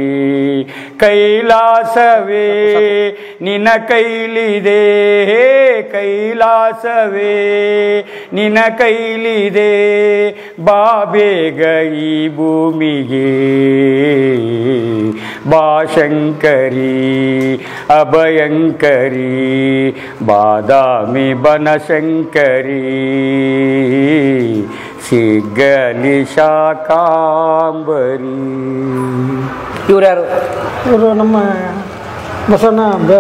ಕೈಲಾಸವೇ ನಿನ ಕೈಲಿದೆ, ಹೇ ಕೈಲಾಸವೇ ನಿನ ಕೈಲಿದೆ, ಬಾಬೇಗ ಈ ಭೂಮಿಗೆ. ಬಾಶಂಕರಿ ಅಭಯಂಕರಿ, ಬಾದಾಮಿ ಬನಶಂಕರಿ, ಸಿಗ್ಗಲಿ ಶಾಕಾಂಬರಿ. ಇವ್ರು ಯಾರು? ಇವರು ನಮ್ಮ ಬಸವಣ್ಣ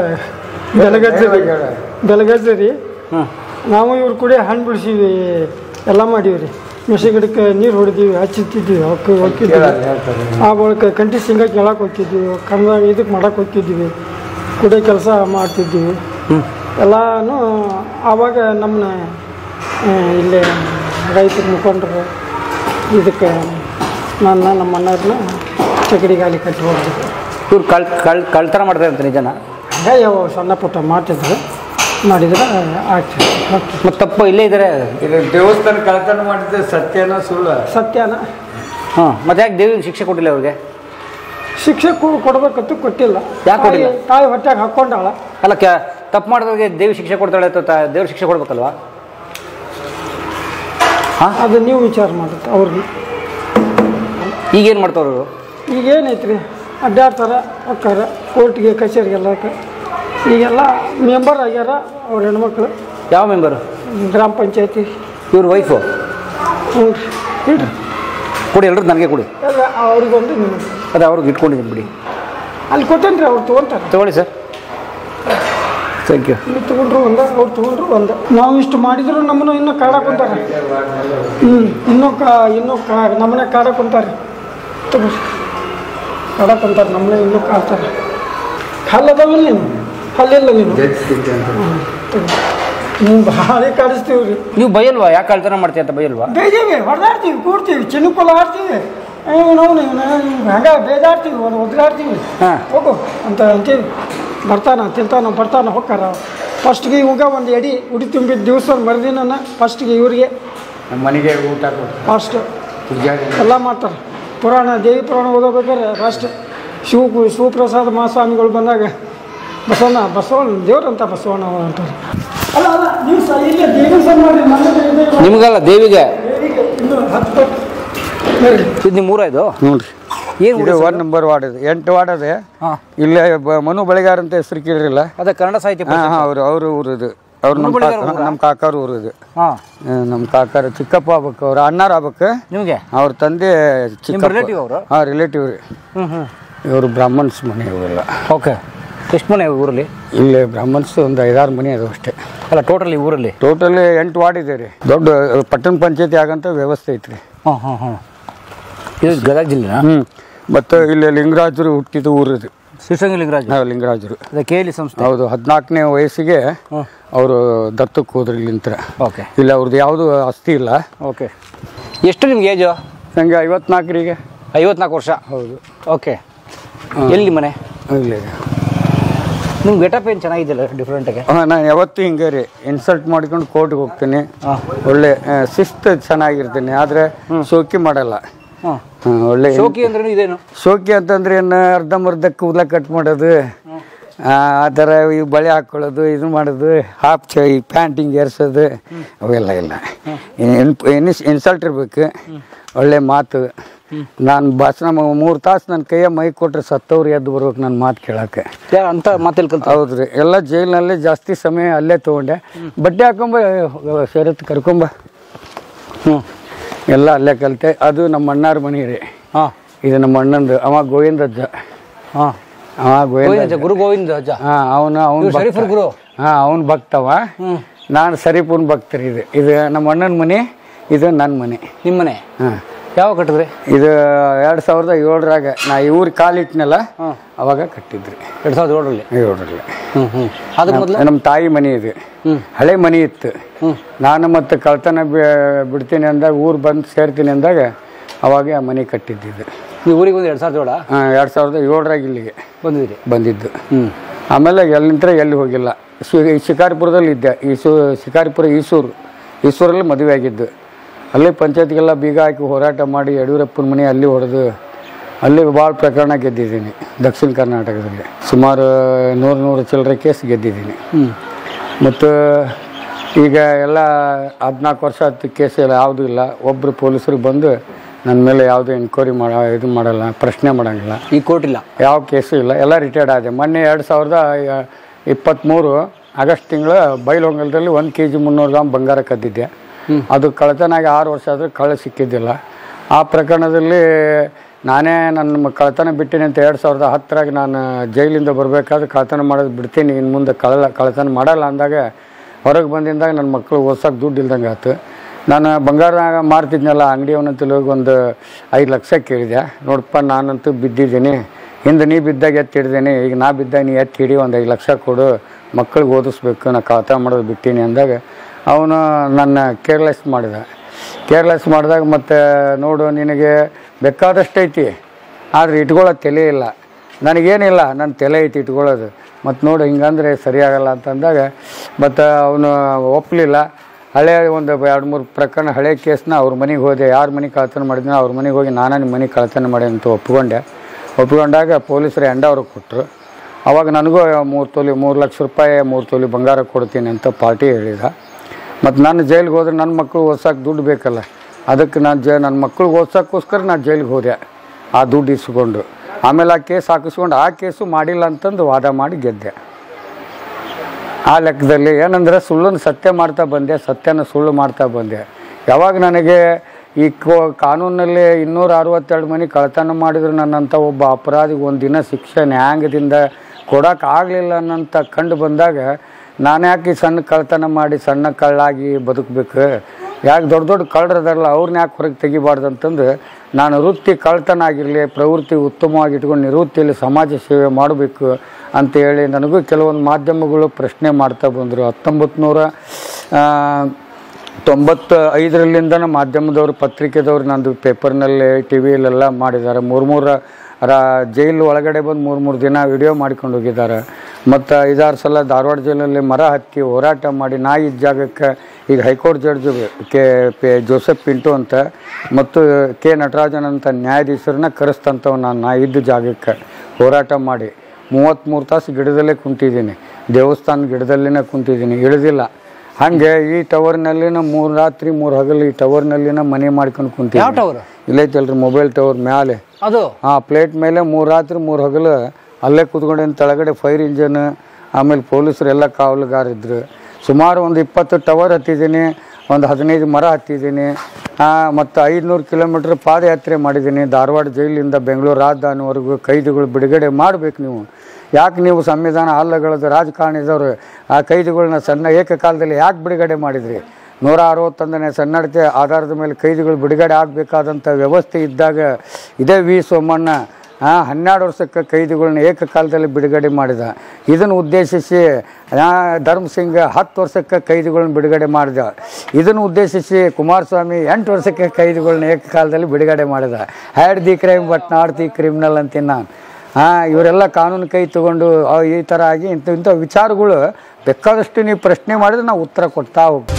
ಬೆಳಗಜ್ಜರಿ. ನಾವು ಇವ್ರ ಕೂಡ ಹಣ್ಣು ಬಿಡಿಸಿವಿ, ಎಲ್ಲ ಮಾಡೀವಿ. ಮೆಣಸಿನ ಗಿಡಕ್ಕೆ ನೀರು ಹೊಡೆದೀವಿ, ಹಚ್ಚಿತ್ತಿದ್ದೀವಿ. ಅವಕ್ಕೆ ಹೋಗ್ತಿದ್ವಿ. ಆ ಬಳಿಕ ಕಂಟಿ ಸಿಂಗ ಕೇಳಕ್ಕೆ ಹೋಗ್ತಿದ್ವಿ, ಕನ್ನಡ ಇದಕ್ಕೆ ಮಾಡಕ್ಕೆ ಹೋಗ್ತಿದ್ವಿ, ಕುಡಿಯೋ ಕೆಲಸ ಮಾಡ್ತಿದ್ದೀವಿ ಎಲ್ಲನೂ. ಆವಾಗ ನಮ್ಮನ್ನ ಇಲ್ಲೇ ರೈತರ ಮುಖಂಡರು ಇದಕ್ಕೆ ನಮ್ಮ ಅಣ್ಣವ್ರನ್ನ ಚಕಡಿಗಾಲಿ ಕಟ್ಟಿ ಹೋಗ್ತಿದ್ವಿ. ಇವ್ರು ಕಳ್ತನ ಮಾಡ್ತಾರೆ ಅಂತ ನಿಜನ? ಹಾಗೆ ಯಾವ ಸಣ್ಣ ಪುಟ್ಟ ಮಾಡ್ತಿದ್ರು, ಮಾಡಿದ್ರೆ ಆಗ್ತದೆ. ಮತ್ತೆ ತಪ್ಪು ಇಲ್ಲೇ ಇದ್ದಾರೆ. ಇದು ದೇವಸ್ಥಾನ ಕಳ್ತನ ಮಾಡಿದ್ರೆ ಸತ್ಯನ ಸುಳ್ಳು? ಸತ್ಯನ. ಹಾಂ, ಮತ್ತೆ ಯಾಕೆ ದೇವಿಗೆ ಶಿಕ್ಷೆ ಕೊಟ್ಟಿಲ್ಲ ಅವ್ರಿಗೆ? ಶಿಕ್ಷೆ ಕೊಡ್ಬೇಕಂತೂ ಕೊಟ್ಟಿಲ್ಲ. ಯಾಕೆ ಕೊಟ್ಟಿಲ್ಲ? ತಾಯಿ ಹೊಟ್ಟೆಗೆ ಹಾಕ್ಕೊಂಡಾಳ. ಅಲ್ಲ, ತಪ್ಪು ಮಾಡಿದವ್ರಿಗೆ ದೇವಿ ಶಿಕ್ಷೆ ಕೊಡ್ತಾಳೆ, ದೇವ್ರ ಶಿಕ್ಷೆ ಕೊಡ್ಬೇಕಲ್ವಾ? ಹಾಂ, ಅದು ನೀವು ವಿಚಾರ ಮಾಡುತ್ತೆ ಅವ್ರಿಗೆ. ಈಗೇನು ಮಾಡ್ತಾವ್ರು? ಈಗೇನೈತ್ರಿ, ಅಡ್ಡಾಡ್ತಾರೆ, ಹೋಗ್ತಾರೆ ಕೋರ್ಟ್ಗೆ, ಕಚೇರಿಗೆಲ್ಲ. ಈಗೆಲ್ಲ ಮೆಂಬರ್ ಆಗ್ಯಾರ ಅವ್ರ ಹೆಣ್ಮಕ್ಳು. ಯಾವ ಮೆಂಬರು? ಗ್ರಾಮ ಪಂಚಾಯತಿ. ಇವ್ರ ವೈಫು? ಹ್ಞೂ ರೀ. ಇಡ್ರಿ ಕೊಡಿ, ಎಲ್ಲರೂ ನನಗೆ ಕೊಡಿ. ಎಲ್ಲ ಅವ್ರಿಗೊಂದು ನಿಮಗೆ. ಅದೇ ಅವ್ರಿಗೆ ಇಟ್ಕೊಂಡಿದ್ದೀನಿ ಬಿಡಿ. ಅಲ್ಲಿ ಕೊಟ್ಟೇನ್ರಿ, ಅವ್ರು ತೊಗೊತಾರೆ. ತೊಗೊಳ್ಳಿ ಸರ್, ಥ್ಯಾಂಕ್ ಯು. ನೀವು ತೊಗೊಂಡ್ರು ಒಂದು, ಅವ್ರು ತೊಗೊಂಡ್ರು ಒಂದು. ನಾವು ಇಷ್ಟು ಮಾಡಿದ್ರು ನಮ್ಮನ್ನು ಇನ್ನೂ ಕಾಡಕ್ಕೆ ಕುಂತಾರೆ. ಇನ್ನೂ ನಮ್ಮನೆ ಕಾಡಕ್ಕೆ ಕುಂತಾರೆ. ತಗೋರಿ, ಕಾಡಕ್ಕೆ ಕುಂತಾರೆ, ನಮ್ಮನೆ ಇನ್ನೂ ಕಾಡ್ತಾರೆ. ಹಲ್ಲದವಿಲ್ಲ ನೀನು, ಹಲ್ಲಿಲ್ಲ ನೀನು. ನೀವು ಭಾಳ ಕಾಡಿಸ್ತೀವಿ ರೀ. ನೀವು ಬೈಯಲ್ವಾ? ಯಾಕೆ ಕಳ್ತನ ಮಾಡ್ತೀವಿ ಅಂತ ಬೈಯಲ್ವಾ? ಬೇಜಾವಿ ಹೊಡೆದಾಡ್ತೀವಿ, ಕೂಡ್ತೀವಿ, ಚಿನ್ನಕೊಲ್ಲ ಆಡ್ತೀವಿ. ನಾವು ಹಂಗ ಬೇಜಾಡ್ತೀವಿ, ಒದ್ರಾಡ್ತೀವಿ. ಹೋಗು ಅಂತ ಅಂತೀವಿ. ಬರ್ತಾನ ಹೋಗ್ತಾರ. ಫಸ್ಟ್ಗೆ ಇವಾಗ ಒಂದು ಎಡಿ ಉಡಿ ತುಂಬಿದ ದಿವಸ ಮರುದಿನ ಫಸ್ಟ್ಗೆ ಇವ್ರಿಗೆ ನಮ್ಮ ಮನೆಗೆ ಊಟ ಫಸ್ಟ್ ಎಲ್ಲ ಮಾಡ್ತಾರೆ. ಪುರಾಣ, ದೇವಿ ಪುರಾಣ ಓದೋಬೇಕಾದ್ರೆ ಫಸ್ಟ್ ಶಿವಪ್ರಸಾದ ಮಹಾಸ್ವಾಮಿಗಳು ಬಂದಾಗ ಬಸವಣ್ಣ ದೇವ್ರಂತ ಬಸವಣ್ಣ ಅಂತಾರೆ. ಅಲ್ಲ ನೀವು ಸಹ ಇಲ್ಲೇ ದೇವಿ ಸಹ ಮಾಡಿ ನಿಮ್ಗಲ್ಲ, ದೇವಿಗೆ. ಇನ್ನು 10 ಇದು ನಿಮ್ಮ ಊರ ಇದು? ನೋಡ್ರಿ, ಏನು 1 ನಂಬರ್ ವಾರ್ಡ್ ಇದೆ, 8 ವಾರ್ಡ್ ಅದೇ. ಇಲ್ಲೇ ಮನು ಬಳಿಗಾರ ಅಂತ ಹೆಸರು ಕೇಳಿರಲ್ಲ? ಅದೇ ಕನ್ನಡ ಸಾಹಿತ್ಯ. ಅವ್ರ ಊರು ಇದು. ಅವ್ರು ನಮ್ಮ ಕಾಕಾರ ಊರು ಇದು. ನಮ್ಮ ಕಾಕಾರ ಚಿಕ್ಕಪ್ಪ ಆಗ್ಬೇಕು, ಅವ್ರ ಅಣ್ಣಾರ ಆಗ್ಬೇಕು. ನಿಮಗೆ ಅವ್ರ ತಂದೆ ಚಿಕ್ಕ ರಿಲೇಟಿವ್ ಅವರು? ರಿಲೇಟಿವ್ ರೀ. ಇವರು ಬ್ರಾಹ್ಮಣ್ಸ್ ಮನೆ ಇವೆಲ್ಲ. ಓಕೆ. ಎಷ್ಟು ಮನೆ ಊರಲ್ಲಿ? ಇಲ್ಲೇ ಬ್ರಾಹ್ಮಣ್ಸ್ ಒಂದು 5-6 ಮನೆ ಅದು ಅಷ್ಟೇ. ಅಲ್ಲ, ಟೋಟಲಿ ಊರಲ್ಲಿ? ಟೋಟಲಿ 8 ವಾರ್ಡ್ ಇದೆ ರೀ. ದೊಡ್ಡ ಪಟ್ಟಣ ಪಂಚಾಯತಿ ಆಗಂತ ವ್ಯವಸ್ಥೆ ಐತ್ರಿ. ಇದು ಗದಗ ಜಿಲ್ಲೆ. ಮತ್ತು ಇಲ್ಲಿ ಲಿಂಗರಾಜರು ಹುಟ್ಟಿದ ಊರು ಇದು. ಶ್ರೀಸಂಗಿ ಲಿಂಗರಾಜರು ಕೇಳಿ ಸಂಸ್ಥೆ. ಹೌದು. 14ನೇ ವಯಸ್ಸಿಗೆ ಅವರು ದತ್ತಕ್ಕೆ ಹೋದ್ರು ಇಲ್ಲಿಂತ. ಓಕೆ. ಇಲ್ಲ, ಅವ್ರದ್ದು ಯಾವುದು ಆಸ್ತಿ ಇಲ್ಲ. ಓಕೆ. ಎಷ್ಟು ನಿಮ್ಗೆ ಏಜು? ನನಗೆ 54 54 ವರ್ಷ. ಹೌದು. ಓಕೆ. ಎಲ್ಲಿ ಮನೆ? ಇಲ್ಲೇ. ನಿಮ್ಗೆ ಗೆಟಪ್ ಏನು ಚೆನ್ನಾಗಿದೆಯಲ್ಲ, ಡಿಫ್ರೆಂಟಾಗಿ. ನಾನು ಯಾವತ್ತೂ ಹಿಂಗೆ ರೀ, ಇನ್ಸಲ್ಟ್ ಮಾಡ್ಕೊಂಡು ಕೋರ್ಟ್ಗೆ ಹೋಗ್ತೀನಿ. ಒಳ್ಳೆ ಶಿಸ್ತು ಚೆನ್ನಾಗಿರ್ತೀನಿ, ಆದರೆ ಶೋಕಿ ಮಾಡಲ್ಲ. ಒಳ್ಳೆ ಶೋಕಿ ಅಂದ್ರೆ ಇದೇನು ಶೋಕಿ ಅಂತಂದ್ರೆ ಏನು ಅರ್ಧಂಬರ್ಧ ಕೂದಲ ಕಟ್ ಮಾಡೋದು, ಆ ಥರ ಈ ಬಳೆ ಹಾಕ್ಕೊಳ್ಳೋದು, ಇದು ಮಾಡೋದು, ಹಾಫ್ ಈ ಪ್ಯಾಂಟಿಂಗ್ ಏರ್ಸೋದು ಅವೆಲ್ಲ ಇಲ್ಲ. ಇನ್ಸಲ್ಟ್ ಇರ್ಬೇಕು, ಒಳ್ಳೆ ಮಾತು. ನಾನು ಭಾಷಣ 3 ತಾಸು ನನ್ನ ಕೈಯ ಮೈ ಕೊಟ್ರೆ ಸತ್ತವ್ರು ಎದ್ದು ಬರ್ಬೇಕು ನನ್ನ ಮಾತು ಕೇಳೋಕ್ಕೆ ಅಂತ ಮಾತೆಲ್ಲಿ ಕಲ್ತ. ಹೌದ್ರಿ, ಎಲ್ಲ ಜೈಲಿನಲ್ಲೇ ಜಾಸ್ತಿ ಸಮಯ ಅಲ್ಲೇ ತೊಗೊಂಡೆ. ಬಟ್ಟೆ ಹಾಕೊಂಬ ಶರತ್ ಕರ್ಕೊಂಬ, ಎಲ್ಲ ಅಲ್ಲೇ ಕಲಿತೆ. ಅದು ನಮ್ಮ ಅಣ್ಣಾರ ಮನೆ ರೀ. ಇದು ನಮ್ಮ ಅಣ್ಣಂದು, ಅವ ಗೋವಿಂದ ಅಜ್ಜ. ಅವ ಗೋವಿಂದ ಗುರು ಗೋವಿಂದ ಅಜ್ಜ. ಅವನು ಗುರು. ಅವನು ಭಕ್ತವ, ನಾನು ಸರಿಪೂರ್ಣ ಭಕ್ತರಿ. ಇದು ನಮ್ಮ ಅಣ್ಣನ ಮನೆ, ಇದು ನನ್ನ ಮನೆ. ನಿಮ್ಮ ಮನೆ ಯಾವ ಕಟ್ಟಿದ್ರಿ? ಇದು 2007ರಾಗ ನಾ ಇವ್ರಿಗೆ ಕಾಲಿಟ್ನಲ್ಲ ಅವಾಗ ಕಟ್ಟಿದ್ರಿ. 2007ರಲ್ಲಿ. 7ರಲ್ಲಿ. ಅದಕ್ಕೆ ಮೊದಲು ನಮ್ಮ ತಾಯಿ ಮನೆ ಇದು, ಹಳೆ ಮನೆ ಇತ್ತು. ನಾನು ಮತ್ತೆ ಕಳ್ತನ ಬಿಡ್ತೀನಿ ಅಂದಾಗ, ಊರು ಬಂದು ಸೇರ್ತೀನಿ ಅಂದಾಗ ಅವಾಗ ಆ ಮನೆ ಕಟ್ಟಿದ್ದಿದ್ದು. ನೀವು ಊರಿಗೆ ಬಂದು 2007? 2007ರಾಗ ಇಲ್ಲಿಗೆ ಬಂದಿದ್ದು. ಆಮೇಲೆ ಎಲ್ಲಿಂದ ಎಲ್ಲಿ ಹೋಗಿಲ್ಲ. ಶಿಕಾರಿಪುರದಲ್ಲಿ ಇದ್ದೆ. ಶಿಕಾರಿಪುರ ಈಸೂರಲ್ಲಿ ಮದುವೆ ಆಗಿದ್ದು. ಅಲ್ಲಿ ಪಂಚಾಯತ್ಗೆಲ್ಲ ಬೀಗ ಹಾಕಿ ಹೋರಾಟ ಮಾಡಿ ಯಡಿಯೂರಪ್ಪನ ಮನೆ ಅಲ್ಲಿ ಹೊಡೆದು ಅಲ್ಲಿ ಭಾಳ ಪ್ರಕರಣ ಗೆದ್ದಿದ್ದೀನಿ. ದಕ್ಷಿಣ ಕರ್ನಾಟಕದಲ್ಲಿ ಸುಮಾರು 100 ಚಿಲ್ಲರೆ ಕೇಸ್ ಗೆದ್ದಿದ್ದೀನಿ. ಮತ್ತು ಈಗ ಎಲ್ಲ 14 ವರ್ಷ ಆಯ್ತು, ಕೇಸ್ ಎಲ್ಲ ಯಾವುದೂ ಇಲ್ಲ. ಒಬ್ಬರು ಪೊಲೀಸರು ಬಂದು ನನ್ನ ಮೇಲೆ ಯಾವುದೂ ಎನ್ಕ್ವೈರಿ ಇದು ಮಾಡಲ್ಲ, ಪ್ರಶ್ನೆ ಮಾಡೋಂಗಿಲ್ಲ. ಈ ಕೋರ್ಟ್ ಇಲ್ಲ, ಯಾವ ಕೇಸು ಇಲ್ಲ, ಎಲ್ಲ ರಿಟೈರ್ಡ್ ಆದೆ. ಮೊನ್ನೆ 2023 ಆಗಸ್ಟ್ ತಿಂಗಳು ಬೈಲಹೊಂಗಲದಲ್ಲಿ 1 kg 300 ಗ್ರಾಮ್ ಬಂಗಾರ ಕದ್ದಿದ್ದೆ. ಅದು ಕಳ್ತನಾಗಿ 6 ವರ್ಷ ಆದರೂ ಕಳ್ಳ ಸಿಕ್ಕಿದ್ದಿಲ್ಲ. ಆ ಪ್ರಕರಣದಲ್ಲಿ ನಾನೇ ನನ್ನ ಕಳ್ತನ ಬಿಟ್ಟಿನಿ ಅಂತ 2010ರಾಗ ನಾನು ಜೈಲಿಂದ ಬರಬೇಕಾದ್ರೆ ಕಳ್ತನ ಮಾಡೋದು ಬಿಡ್ತೀನಿ, ಇನ್ನು ಮುಂದೆ ಕಳ್ತನ ಮಾಡಲ್ಲ ಅಂದಾಗ ಹೊರಗೆ ಬಂದಿಂದಾಗ ನನ್ನ ಮಕ್ಕಳು ಓದ್ಸೋಕೆ ದುಡ್ಡು ಇಲ್ದಂಗೆ ಆಯ್ತು. ನಾನು ಬಂಗಾರ ಮಾರ್ತಿದ್ನಲ್ಲ, ಅಂಗಡಿಯವನಂತಲ್ಲಿ ಹೋಗಿ ಒಂದು 5 ಲಕ್ಷ ಕೇಳಿದೆ. ನೋಡಪ್ಪ, ನಾನಂತೂ ಬಿದ್ದಿದ್ದೀನಿ, ಹಿಂದೆ ನೀ ಬಿದ್ದಾಗ ಎತ್ತಿ ಹಿಡ್ದೇನೆ, ಈಗ ನಾ ಬಿದ್ದಾಗ ನೀ ಎತ್ತಿ ಹಿಡಿ, ಒಂದು 5 ಲಕ್ಷ ಕೊಡು, ಮಕ್ಕಳಿಗೆ ಓದಿಸ್ಬೇಕು, ನಾ ಕಳ್ತನ ಮಾಡೋದು ಬಿಟ್ಟಿನಿ ಅಂದಾಗ ಅವನು ನನ್ನ ಕೇರ್ಲೆಸ್ ಮಾಡಿದಾಗ ಮತ್ತು ನೋಡು, ನಿನಗೆ ಬೇಕಾದಷ್ಟು ಐತಿ, ಆದರೆ ಇಟ್ಕೊಳ್ಳೋದು ತಲೆ ಇಲ್ಲ. ನನಗೇನಿಲ್ಲ, ನನ್ನ ತಲೆ ಐತಿ ಇಟ್ಕೊಳ್ಳೋದು, ಮತ್ತು ನೋಡು ಹಿಂಗಂದ್ರೆ ಸರಿಯಾಗಲ್ಲ ಅಂತಂದಾಗ ಮತ್ತು ಅವನು ಒಪ್ಪಲಿಲ್ಲ. ಹಳೆ ಒಂದು 2-3 ಪ್ರಕರಣ ಹಳೆ ಕೇಸ್ನ ಅವ್ರ ಮನೆಗೆ ಹೋದೆ. ಯಾರ ಮನೆ ಕಳ್ತನ ಮಾಡಿದ್ನೋ ಅವ್ರ ಮನೆಗೆ ಹೋಗಿ ನಾನು ನಿಮ್ಮ ಮನೆ ಕಳ್ತನ ಮಾಡಿ ಅಂತ ಒಪ್ಕೊಂಡಾಗ ಪೊಲೀಸರು ಅವ್ರಿಗೆ ಕೊಟ್ಟರು. ಅವಾಗ ನನಗೂ 3 ಲಕ್ಷ ರೂಪಾಯಿ 3 ತೊಲೆ ಬಂಗಾರ ಕೊಡ್ತೀನಿ ಅಂತ ಪಾರ್ಟಿ ಹೇಳಿದ. ಮತ್ತು ನಾನು ಜೈಲಿಗೆ ಹೋದ್ರೆ ನನ್ನ ಮಕ್ಕಳು ಓದ್ಸೋಕೆ ದುಡ್ಡು ಬೇಕಲ್ಲ, ಅದಕ್ಕೆ ನಾನು ನನ್ನ ಮಕ್ಕಳಿಗೆ ಓದ್ಸೋಕ್ಕೋಸ್ಕರ ನಾನು ಜೈಲಿಗೆ ಹೋದೆ ಆ ದುಡ್ಡು ಇಸ್ಕೊಂಡು. ಆಮೇಲೆ ಆ ಕೇಸ್ ಹಾಕಿಸ್ಕೊಂಡು ಆ ಕೇಸು ಮಾಡಿಲ್ಲ ಅಂತಂದು ವಾದ ಮಾಡಿ ಗೆದ್ದೆ. ಆ ಲೆಕ್ಕದಲ್ಲಿ ಏನಂದರೆ ಸುಳ್ಳನ್ನು ಸತ್ಯ ಮಾಡ್ತಾ ಬಂದೆ, ಸತ್ಯನ ಸುಳ್ಳು ಮಾಡ್ತಾ ಬಂದೆ. ಯಾವಾಗ ನನಗೆ ಈ ಕಾನೂನಲ್ಲಿ 262 ಮನೆ ಕಳ್ತನ ಮಾಡಿದ್ರು ನನ್ನಂಥ ಒಬ್ಬ ಅಪರಾಧಿಗೆ ಒಂದು ದಿನ ಶಿಕ್ಷೆ ನ್ಯಾಯಾಂಗದಿಂದ ಕೊಡೋಕ್ಕಾಗಲಿಲ್ಲ ಅನ್ನೋಂಥ ಕಂಡು ಬಂದಾಗ ನಾನು ಯಾಕೆ ಸಣ್ಣ ಕಳ್ತನ ಮಾಡಿ ಸಣ್ಣ ಕಳ್ಳಾಗಿ ಬದುಕಬೇಕು, ಯಾಕೆ ದೊಡ್ಡ ಕಳ್ಳರದಾರಲ್ಲ ಅವ್ರನ್ನ ಯಾಕೆ ಹೊರಗೆ ತೆಗಿಬಾರ್ದು ಅಂತಂದು ನಾನು ವೃತ್ತಿ ಕಳ್ತನ ಆಗಿರಲಿ, ಪ್ರವೃತ್ತಿ ಉತ್ತಮವಾಗಿ ಇಟ್ಕೊಂಡು ನಿವೃತ್ತಿಯಲ್ಲಿ ಸಮಾಜ ಸೇವೆ ಮಾಡಬೇಕು ಅಂತೇಳಿ ನನಗೂ ಕೆಲವೊಂದು ಮಾಧ್ಯಮಗಳು ಪ್ರಶ್ನೆ ಮಾಡ್ತಾ ಬಂದರು. 1995 ಮಾಧ್ಯಮದವರು, ಪತ್ರಿಕೆದವ್ರು ನಂದು ಪೇಪರ್ನಲ್ಲಿ, ಟಿ ವಿಯಲ್ಲೆಲ್ಲ ಮಾಡಿದ್ದಾರೆ. 3 ಜೈಲು ಒಳಗಡೆ ಬಂದು 3 ದಿನ ವಿಡಿಯೋ ಮಾಡ್ಕೊಂಡು ಹೋಗಿದ್ದಾರೆ. ಮತ್ತು 5-6 ಸಲ ಧಾರವಾಡ ಜೈಲಲ್ಲಿ ಮರ ಹತ್ತಿ ಹೋರಾಟ ಮಾಡಿ ನಾ ಇದ್ದ ಜಾಗಕ್ಕೆ ಈಗ ಹೈಕೋರ್ಟ್ ಜಡ್ಜ್ ಜೋಸೆಫ್ ಪಿಂಟು ಅಂತ ಮತ್ತು ಕೆ ನಟರಾಜನ್ ಅಂತ ನ್ಯಾಯಾಧೀಶರನ್ನ ಕರೆಸ್ತಂಥವು ನಾ ಇದ್ದ ಜಾಗಕ್ಕೆ ಹೋರಾಟ ಮಾಡಿ 33 ತಾಸು ಗಿಡದಲ್ಲೇ ಕುಂತಿದ್ದೀನಿ, ದೇವಸ್ಥಾನ ಗಿಡದಲ್ಲೇ ಕುಂತಿದ್ದೀನಿ, ಇಳಿದಿಲ್ಲ. ಹಾಗೆ ಈ ಟವರ್ನಲ್ಲಿನ 3 ರಾತ್ರಿ 3 ಹಗಲು ಈ ಟವರ್ನಲ್ಲಿನ ಮನೆ ಮಾಡ್ಕೊಂಡು ಕುಂತಿದ್ದೀನಿ. ಇಲ್ಲೈತಲ್ರಿ ಮೊಬೈಲ್ ಟವರ್ ಮ್ಯಾಲೆ, ಅದು ಪ್ಲೇಟ್ ಮೇಲೆ 3 ರಾತ್ರಿ 3 ಹಗಲು ಅಲ್ಲೇ ಕೂತ್ಕೊಂಡಿನ ತೆಳಗಡೆ ಫೈರ್ ಇಂಜನ್, ಆಮೇಲೆ ಪೊಲೀಸರು ಎಲ್ಲ ಕಾವಲುಗಾರಿದ್ರು. ಸುಮಾರು ಒಂದು 20 ಟವರ್ ಹತ್ತಿದ್ದೀನಿ, ಒಂದು 15 ಮರ ಹತ್ತಿದ್ದೀನಿ, ಮತ್ತು 500 ಕಿಲೋಮೀಟ್ರ್ ಪಾದಯಾತ್ರೆ ಮಾಡಿದ್ದೀನಿ. ಧಾರವಾಡ ಜೈಲಿಂದ ಬೆಂಗಳೂರು ರಾಜಧಾನಿವರೆಗೂ ಕೈದಿಗಳು ಬಿಡುಗಡೆ ಮಾಡಬೇಕು. ಯಾಕೆ ನೀವು ಸಂವಿಧಾನ ಅಲ್ಲಗಳದ್ದು ರಾಜಕಾರಣಿದವರು ಆ ಕೈದಿಗಳನ್ನ ಸಣ್ಣ ಏಕಕಾಲದಲ್ಲಿ ಯಾಕೆ ಬಿಡುಗಡೆ ಮಾಡಿದ್ರಿ? 161ನೇ ಸನ್ನಡತೆ ಆಧಾರದ ಮೇಲೆ ಕೈದಿಗಳು ಬಿಡುಗಡೆ ಆಗಬೇಕಾದಂಥ ವ್ಯವಸ್ಥೆ ಇದ್ದಾಗ ಇದೇ ವಿ ಸೋಮಣ್ಣ 12 ವರ್ಷಕ್ಕೆ ಕೈದಿಗಳನ್ನ ಏಕಕಾಲದಲ್ಲಿ ಬಿಡುಗಡೆ ಮಾಡಿದ. ಇದನ್ನು ಉದ್ದೇಶಿಸಿ ಧರ್ಮಸಿಂಗ್ 10 ವರ್ಷಕ್ಕೆ ಕೈದಿಗಳನ್ನ ಬಿಡುಗಡೆ ಮಾಡಿದ. ಇದನ್ನು ಉದ್ದೇಶಿಸಿ ಕುಮಾರಸ್ವಾಮಿ 8 ವರ್ಷಕ್ಕೆ ಕೈದಿಗಳನ್ನ ಏಕಕಾಲದಲ್ಲಿ ಬಿಡುಗಡೆ ಮಾಡಿದ. Hate the crime but not the criminal ಅಂತೀನಿ ನಾನು. ಇವರೆಲ್ಲ ಕಾನೂನು ಕೈ ತಗೊಂಡು ಈ ಥರ ಆಗಿ ಇಂಥ ವಿಚಾರಗಳು ಬೇಕಾದಷ್ಟು ನೀವು ಪ್ರಶ್ನೆ ಮಾಡಿದ್ರೆ ನಾವು ಉತ್ತರ ಕೊಡ್ತಾ ಹೋಗ್ತೀವಿ.